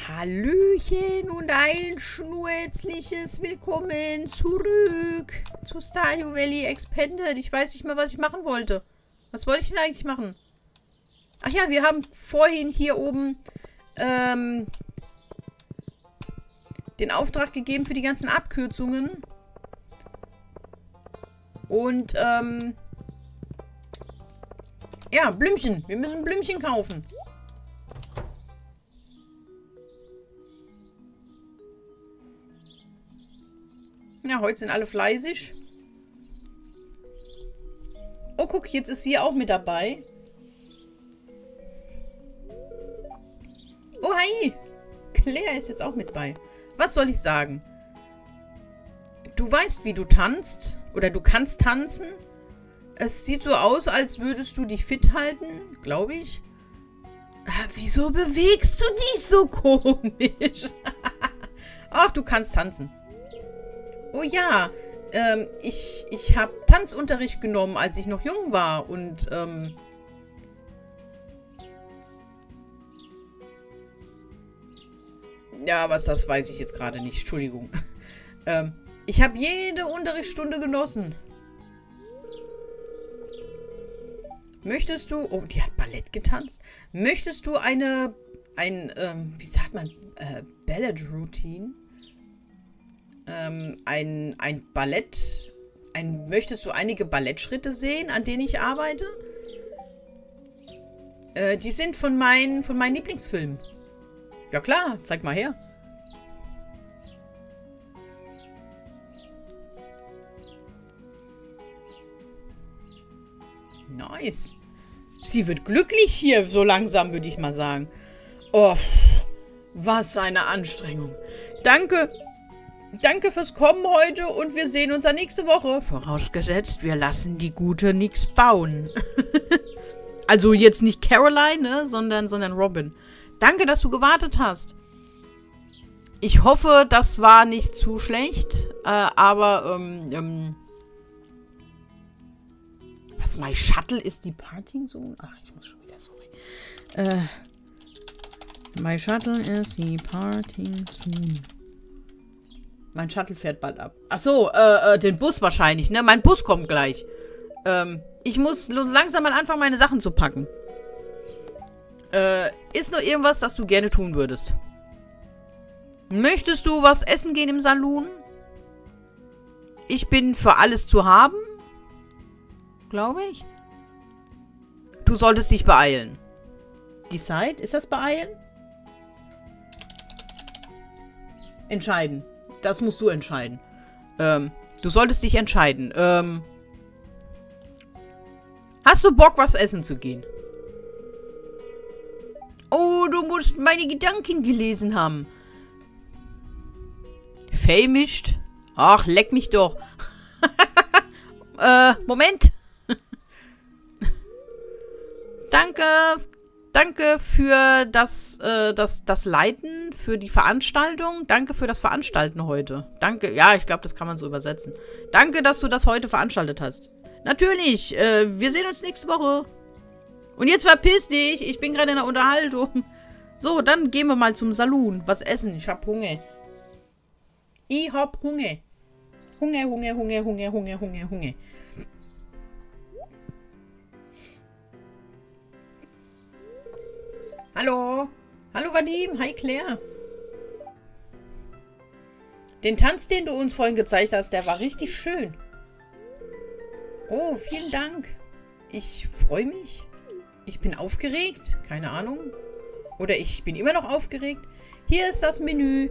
Hallöchen und ein schnurzliches Willkommen zurück zu Stardew Valley Expanded. Ich weiß nicht mehr, was ich machen wollte. Was wollte ich denn eigentlich machen? Ach ja, wir haben vorhin hier oben den Auftrag gegeben für die ganzen Abkürzungen. Und ja, Blümchen. Wir müssen Blümchen kaufen. Ja, heute sind alle fleißig. Oh, guck, jetzt ist sie auch mit dabei. Oh, hi. Claire ist jetzt auch mit bei. Was soll ich sagen? Du weißt, wie du tanzt. Oder du kannst tanzen. Es sieht so aus, als würdest du dich fit halten. Glaube ich. Wieso bewegst du dich so komisch? Ach, du kannst tanzen. Oh ja, ich habe Tanzunterricht genommen, als ich noch jung war. Und, ja, was das weiß ich jetzt gerade nicht. Entschuldigung. Ich habe jede Unterrichtsstunde genossen. Möchtest du... Oh, die hat Ballett getanzt. Möchtest du wie sagt man? Ballet-Routine? Ein Ballett... möchtest du einige Ballettschritte sehen, an denen ich arbeite? Die sind von meinen Lieblingsfilmen. Ja klar, zeig mal her. Nice. Sie wird glücklich hier, so langsam, würde ich mal sagen. Oh, was eine Anstrengung. Danke. Danke fürs Kommen heute und wir sehen uns dann nächste Woche. Vorausgesetzt, wir lassen die Gute nichts bauen. Also jetzt nicht Caroline, ne, sondern Robin. Danke, dass du gewartet hast. Ich hoffe, das war nicht zu schlecht. Aber, was, my shuttle ist die Parting Zone? Ach, ich muss schon wieder, sorry. My shuttle ist die Parting Zone. Mein Shuttle fährt bald ab. Ach so, den Bus wahrscheinlich, ne? Mein Bus kommt gleich. Ich muss langsam mal anfangen, meine Sachen zu packen. Ist noch irgendwas, das du gerne tun würdest? Möchtest du was essen gehen im Saloon? Ich bin für alles zu haben. Glaube ich. Du solltest dich beeilen. Decide? Ist das beeilen? Entscheiden. Das musst du entscheiden. Du solltest dich entscheiden. Hast du Bock, was essen zu gehen? Oh, du musst meine Gedanken gelesen haben. Famished? Ach, leck mich doch. Moment. Danke für das Leiten, für die Veranstaltung. Danke für das Veranstalten heute. Danke. Ja, ich glaube, das kann man so übersetzen. Danke, dass du das heute veranstaltet hast. Natürlich. Wir sehen uns nächste Woche. Und jetzt verpiss dich. Ich bin gerade in der Unterhaltung. So, dann gehen wir mal zum Saloon. Was essen? Ich hab Hunger. Ich hab Hunger. Hunger. Hallo. Hallo, Vadim. Hi, Claire. Den Tanz, den du uns vorhin gezeigt hast, der war richtig schön. Oh, vielen Dank. Ich freue mich. Ich bin aufgeregt. Keine Ahnung. Oder ich bin immer noch aufgeregt. Hier ist das Menü.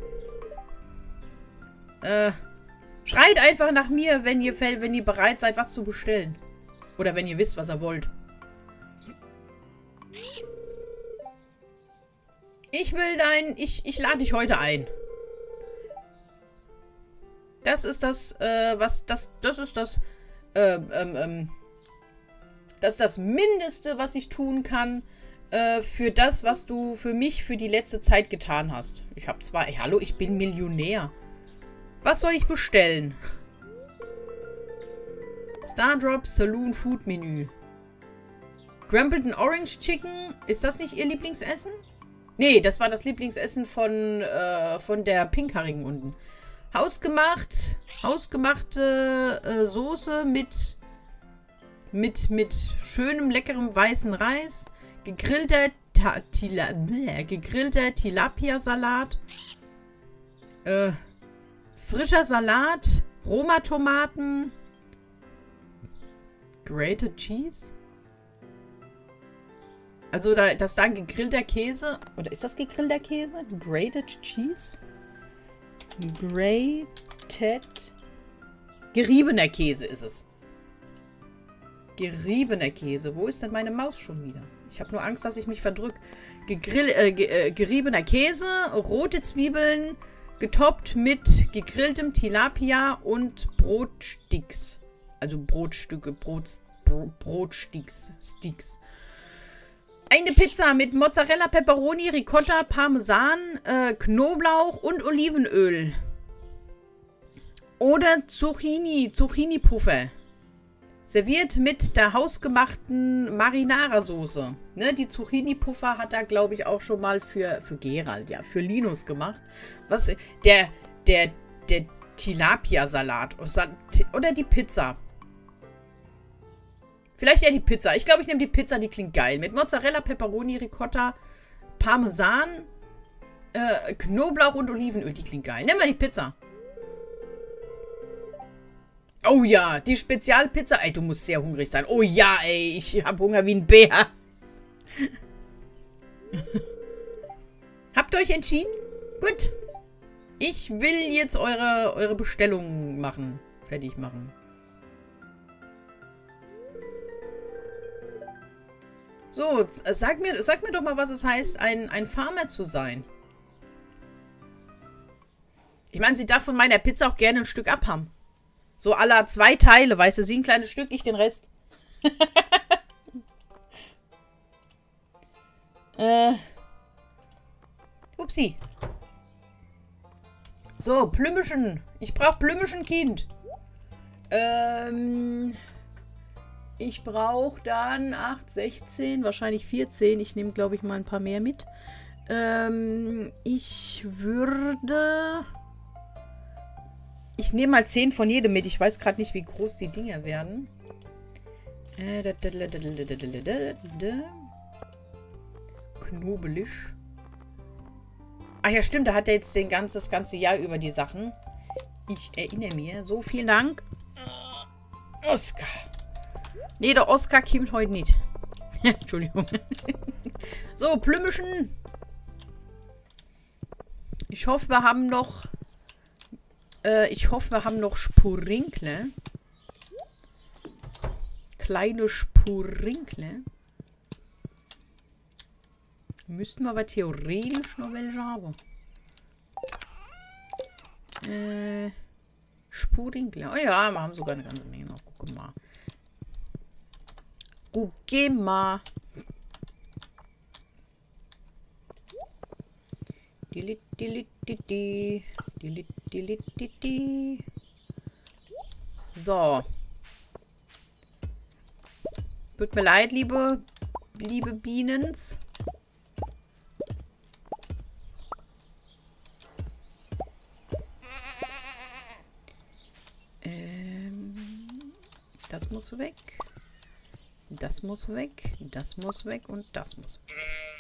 Schreit einfach nach mir, wenn ihr bereit seid, was zu bestellen. Oder wenn ihr wisst, was ihr wollt. Ich lade dich heute ein. Das ist das Mindeste, was ich tun kann, für das, was du für mich für die letzte Zeit getan hast. Ich habe zwar... Hey, hallo, ich bin Millionär. Was soll ich bestellen? Stardrop Saloon Food Menü. Crumpleton Orange Chicken. Ist das nicht ihr Lieblingsessen? Nee, das war das Lieblingsessen von der Pinkhaarigen unten. Hausgemachte Soße mit schönem, leckerem weißen Reis, gegrillter Tilapia-Salat, frischer Salat, Roma-Tomaten, grated Cheese. Also das da ein gegrillter Käse. Oder ist das gegrillter Käse? Grated Cheese? Geriebener Käse ist es. Geriebener Käse. Wo ist denn meine Maus schon wieder? Ich habe nur Angst, dass ich mich verdrücke. Geriebener Käse, rote Zwiebeln, getoppt mit gegrilltem Tilapia und Brotsticks. Also Brotstücke, Brotsticks. Sticks. Eine Pizza mit Mozzarella, Pepperoni, Ricotta, Parmesan, Knoblauch und Olivenöl. Oder Zucchini-Puffer. Serviert mit der hausgemachten Marinara-Soße. Ne, die Zucchini-Puffer hat er, glaube ich, auch schon mal für Gerald, ja, für Linus gemacht. Was, der Tilapia-Salat oder die Pizza. Vielleicht eher die Pizza. Ich glaube, ich nehme die Pizza, die klingt geil. Mit Mozzarella, Pepperoni, Ricotta, Parmesan, Knoblauch und Olivenöl. Die klingt geil. Nehmen wir die Pizza. Oh ja, die Spezialpizza. Ey, du musst sehr hungrig sein. Oh ja, ey, ich habe Hunger wie ein Bär. Habt ihr euch entschieden? Gut. Ich will jetzt eure Bestellung machen. Fertig machen. So, sag mir doch mal, was es heißt, ein Farmer zu sein. Ich meine, sie darf von meiner Pizza auch gerne ein Stück abhaben. So à la 2 Teile, weißt du, sie ein kleines Stück, ich den Rest. Upsi. So, Blümchen. Ich brauche Blümchen, Kind. Ich brauche dann 8, 16, wahrscheinlich 14. Ich nehme, glaube ich, mal ein paar mehr mit. Ich nehme mal 10 von jedem mit. Ich weiß gerade nicht, wie groß die Dinger werden. Knobelig. Ach ja, stimmt. Da hat er jetzt das ganze Jahr über die Sachen. Ich erinnere mich. So, vielen Dank. Oscar. Nee, der Oscar kommt heute nicht. Entschuldigung. So, Blümchen. Ich hoffe, wir haben noch Spurinkle. Kleine Spurinkle. Müssten wir aber theoretisch noch welche haben. Spurinkle. Oh ja, wir haben sogar eine ganze Menge noch. Guck mal. Guck mal. So. Tut mir leid, liebe Bienens. Das muss weg. Das muss weg. Das muss weg und das muss weg.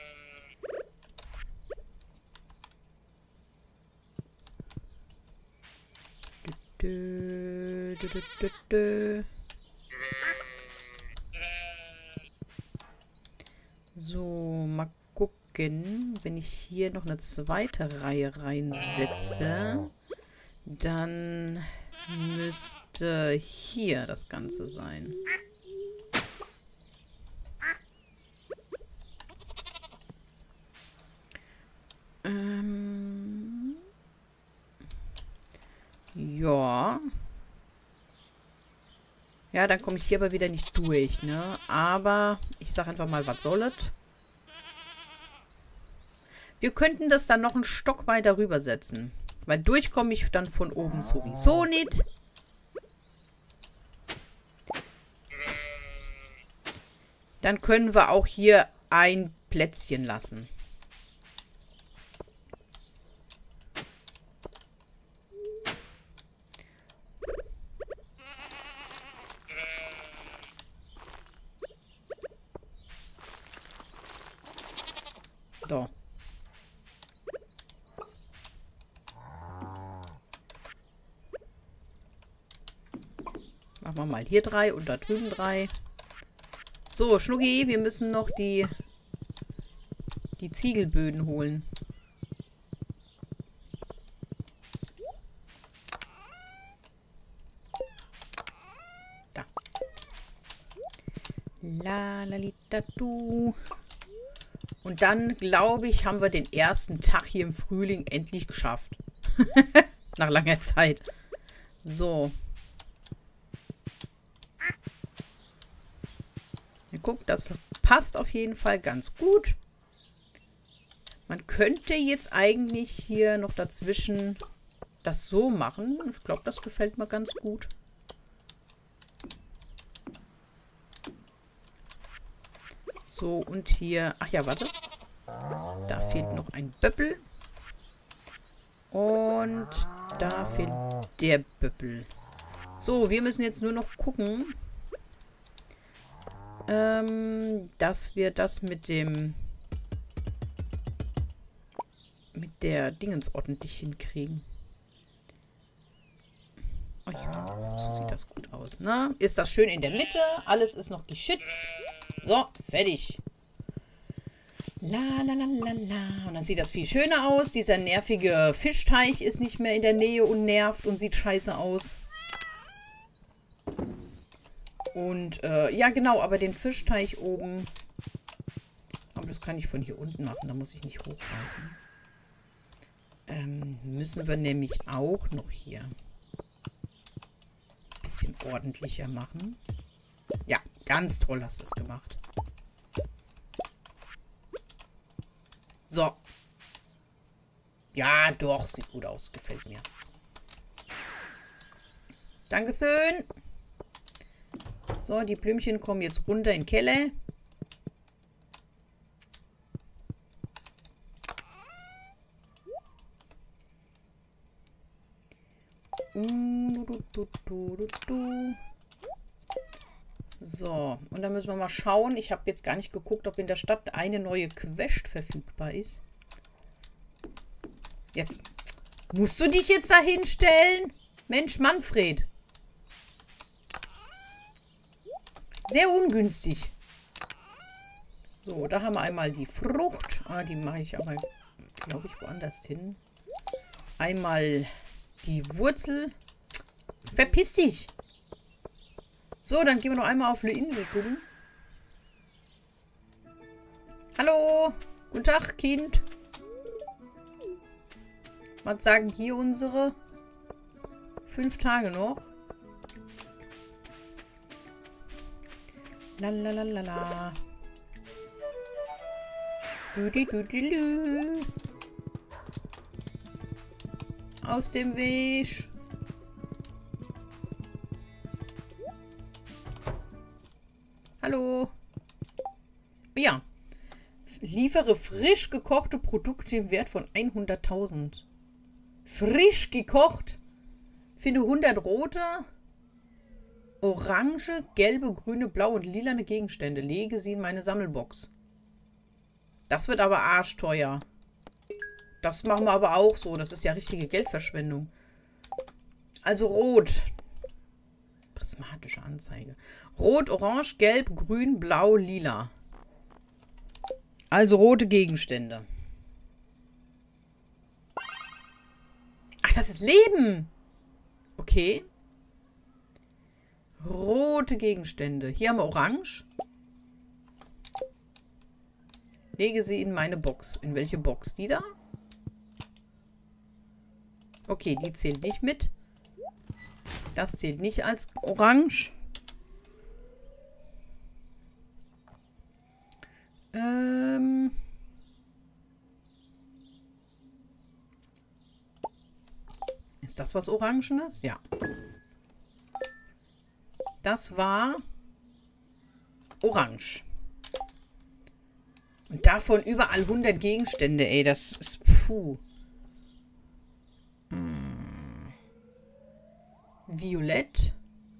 So, mal gucken. Wenn ich hier noch eine zweite Reihe reinsetze, dann müsste hier das Ganze sein. Ja. Ja, dann komme ich hier aber wieder nicht durch, ne? Aber ich sage einfach mal, was soll es? Wir könnten das dann noch einen Stock weiter rüber setzen. Weil durch komme ich dann von oben sowieso nicht. Dann können wir auch hier ein Plätzchen lassen. Machen wir mal hier 3 und da drüben 3. So, Schnucki, wir müssen noch die Ziegelböden holen. Da. La la li da du. Und dann, glaube ich, haben wir den ersten Tag hier im Frühling endlich geschafft. Nach langer Zeit. So. Guckt, das passt auf jeden Fall ganz gut. Man könnte jetzt eigentlich hier noch dazwischen das so machen. Ich glaube, das gefällt mir ganz gut. So, und hier... Ach ja, warte. Da fehlt noch ein Böppel. Und da fehlt der Böppel. So, wir müssen jetzt nur noch gucken, dass wir das mit der Dingens ordentlich hinkriegen. Oh ja, so sieht das gut aus, ne? Ist das schön in der Mitte? Alles ist noch geschützt. So, fertig. La la la la la. Und dann sieht das viel schöner aus. Dieser nervige Fischteich ist nicht mehr in der Nähe und nervt und sieht scheiße aus. Und, ja genau, aber den Fischteich oben... Aber das kann ich von hier unten machen, da muss ich nicht hochhalten. Müssen wir nämlich auch noch hier ein bisschen ordentlicher machen. Ja, ganz toll hast du das gemacht. So. Ja, doch, sieht gut aus, gefällt mir. Dankeschön. So, die Blümchen kommen jetzt runter in den Keller. So, und dann müssen wir mal schauen. Ich habe jetzt gar nicht geguckt, ob in der Stadt eine neue Quest verfügbar ist. Jetzt. Musst du dich jetzt da hinstellen? Mensch, Manfred. Sehr ungünstig. So, da haben wir einmal die Frucht. Ah, die mache ich aber, glaube ich, woanders hin. Einmal die Wurzel. Verpiss dich. So, dann gehen wir noch einmal auf eine Insel gucken. Hallo. Guten Tag, Kind. Was sagen hier unsere 5 Tage noch? Lalalala. Düdidüdilü. Aus dem Weg. Hallo. Ja. Liefere frisch gekochte Produkte im Wert von 100.000. Frisch gekocht. Finde 100 rote, orange, gelbe, grüne, blaue und lilane Gegenstände. Lege sie in meine Sammelbox. Das wird aber arschteuer. Das machen wir aber auch so. Das ist ja richtige Geldverschwendung. Also rot. Prismatische Anzeige. Rot, orange, gelb, grün, blau, lila. Also rote Gegenstände. Ach, das ist Leben. Okay. Rote Gegenstände. Hier haben wir orange. Lege sie in meine Box. In welche Box? Die da? Okay, die zählt nicht mit. Das zählt nicht als orange. Ist das was Orangenes? Ja. Das war orange. Und davon überall 100 Gegenstände, ey. Das ist... Puh. Violett.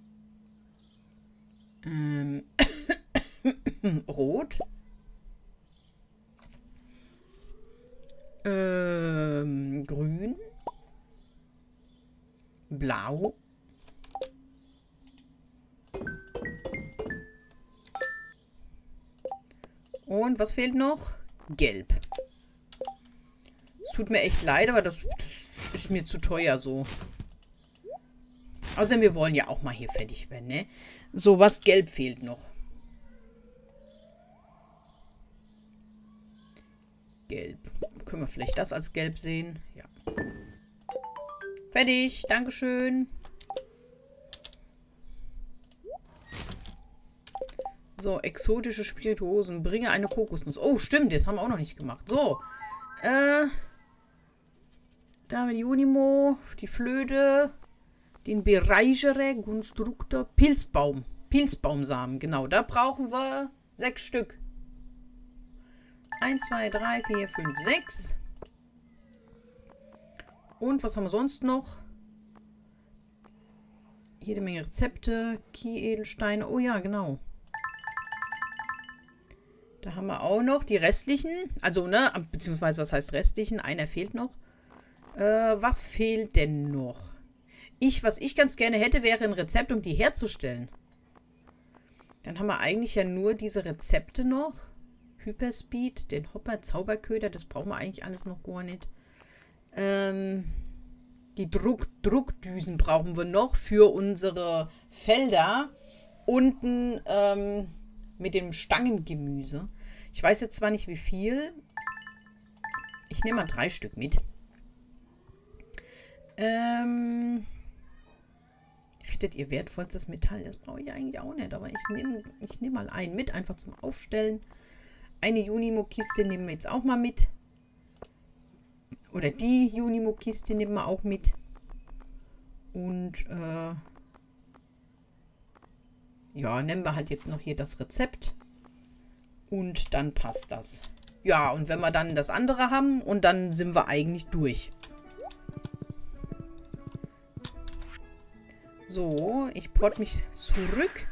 Rot. Grün. Blau. Und was fehlt noch? Gelb. Es tut mir echt leid, aber das ist mir zu teuer so. Außerdem, wir wollen ja auch mal hier fertig werden, ne? So, was gelb fehlt noch. Gelb. Können wir vielleicht das als gelb sehen? Ja. Fertig. Dankeschön. So, exotische Spirituosen. Bringe eine Kokosnuss. Oh, stimmt. Das haben wir auch noch nicht gemacht. So. Da haben wir die Junimo, die Flöte, den Bereichere, Konstruktor, Pilzbaum. Pilzbaumsamen, genau. Da brauchen wir 6 Stück. 1, 2, 3, 4, 5, 6. Und was haben wir sonst noch? Jede Menge Rezepte, Kieedelsteine. Oh ja, genau. Da haben wir auch noch die restlichen. Also, ne, beziehungsweise was heißt restlichen? Einer fehlt noch. Was fehlt denn noch? Was ich ganz gerne hätte, wäre ein Rezept, um die herzustellen. Dann haben wir eigentlich ja nur diese Rezepte noch. Hyperspeed, den Hopper, Zauberköder, das brauchen wir eigentlich alles noch gar nicht. Die Druckdüsen brauchen wir noch für unsere Felder. Unten mit dem Stangengemüse. Ich weiß jetzt zwar nicht wie viel. Ich nehme mal 3 Stück mit. Rettet ihr wertvollstes Metall? Das brauche ich eigentlich auch nicht, aber ich nehm mal einen mit, einfach zum Aufstellen. Eine Junimo-Kiste nehmen wir jetzt auch mal mit. Oder die Junimo-Kiste nehmen wir auch mit. Und ja, nehmen wir halt jetzt noch hier das Rezept. Und dann passt das. Ja, und wenn wir dann das andere haben, und dann sind wir eigentlich durch. So, ich port mich zurück.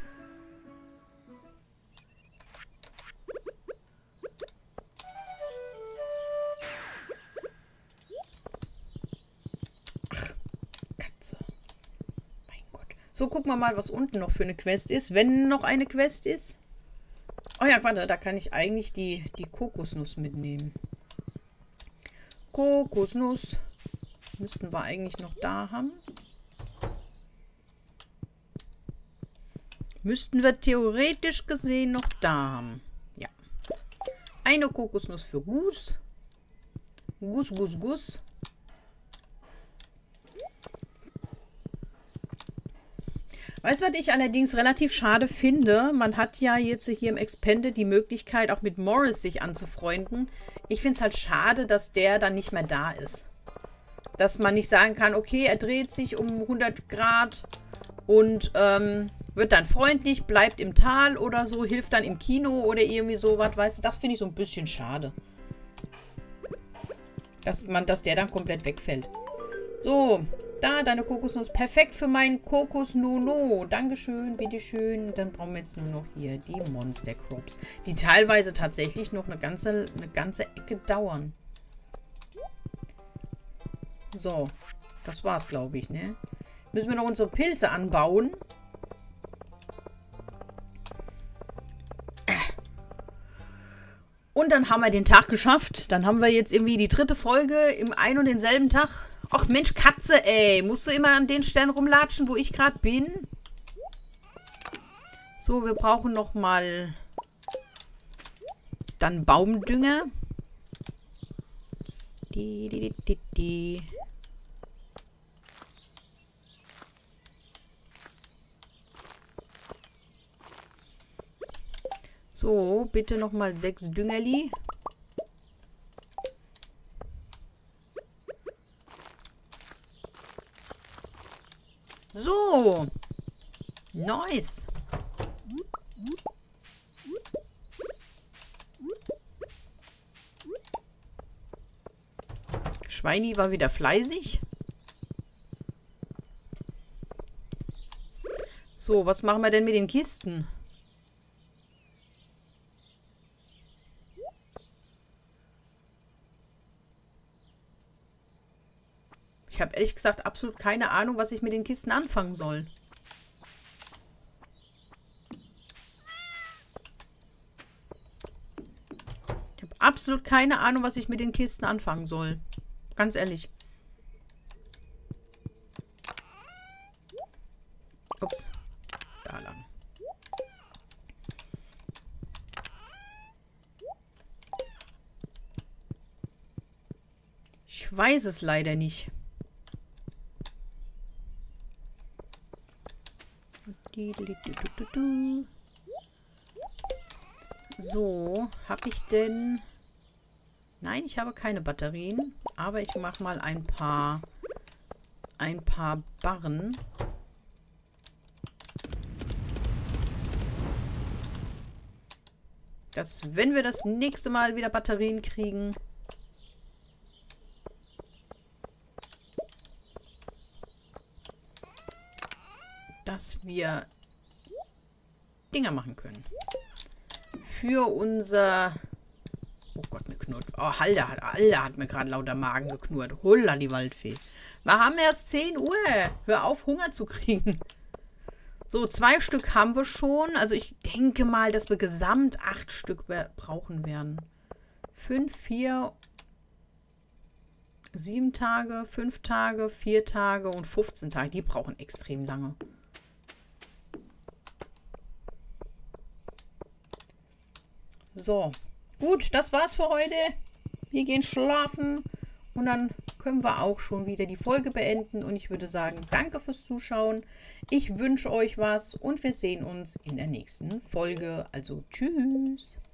Ach, Katze. Mein Gott. So, gucken wir mal, was unten noch für eine Quest ist. Wenn noch eine Quest ist. Oh ja, warte, da kann ich eigentlich die Kokosnuss mitnehmen. Kokosnuss. Müssten wir eigentlich noch da haben. Müssten wir theoretisch gesehen noch da haben. Ja. Eine Kokosnuss für Gus. Gus. Weißt du, was ich allerdings relativ schade finde? Man hat ja jetzt hier im Expanded die Möglichkeit, auch mit Morris sich anzufreunden. Ich finde es halt schade, dass der dann nicht mehr da ist. Dass man nicht sagen kann, okay, er dreht sich um 100 Grad und wird dann freundlich, bleibt im Tal oder so, hilft dann im Kino oder irgendwie sowas, weißt du, das finde ich so ein bisschen schade. Dass der dann komplett wegfällt. So, da, deine Kokosnuss, perfekt für meinen Kokosnono. Dankeschön, bitteschön. Dann brauchen wir jetzt nur noch hier die Monster Crops, die teilweise tatsächlich noch eine ganze Ecke dauern. So, das war's, glaube ich, ne? Müssen wir noch unsere Pilze anbauen. Und dann haben wir den Tag geschafft. Dann haben wir jetzt irgendwie die 3. Folge im ein und denselben Tag. Ach Mensch, Katze, ey. Musst du immer an den Stellen rumlatschen, wo ich gerade bin? So, wir brauchen noch mal dann Baumdünger. So, bitte nochmal 6 Düngerli. So. Nice. Schweini war wieder fleißig. So, was machen wir denn mit den Kisten? Ich habe ehrlich gesagt absolut keine Ahnung, was ich mit den Kisten anfangen soll. absolut keine Ahnung, was ich mit den Kisten anfangen soll. Ganz ehrlich. Ups. Da lang. Ich weiß es leider nicht. So, habe ich denn... Nein, ich habe keine Batterien, aber ich mache mal ein paar Barren. Dass, wenn wir das nächste Mal wieder Batterien kriegen, dass wir Dinger machen können. Für unser... Oh Gott, mir knurrt. Oh, Alter hat mir gerade lauter Magen geknurrt. Holla, die Waldfee. Wir haben erst 10 Uhr. Hör auf, Hunger zu kriegen. So, 2 Stück haben wir schon. Also ich denke mal, dass wir gesamt 8 Stück brauchen werden. 5, 4, 7 Tage, 5 Tage, 4 Tage und 15 Tage. Die brauchen extrem lange. So, gut, das war's für heute. Wir gehen schlafen und dann können wir auch schon wieder die Folge beenden. Und ich würde sagen, danke fürs Zuschauen. Ich wünsche euch was und wir sehen uns in der nächsten Folge. Also tschüss.